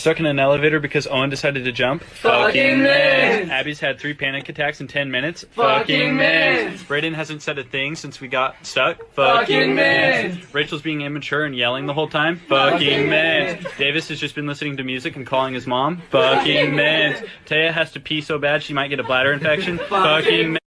Stuck in an elevator because Owen decided to jump. Fucking mint. Abby's had 3 panic attacks in 10 minutes. Fucking mint. Brayden hasn't said a thing since we got stuck. Fucking mint. Rachel's being immature and yelling the whole time. Fucking mint. Davis has just been listening to music and calling his mom. Fucking mint. Taya has to pee so bad she might get a bladder infection. Fucking mint.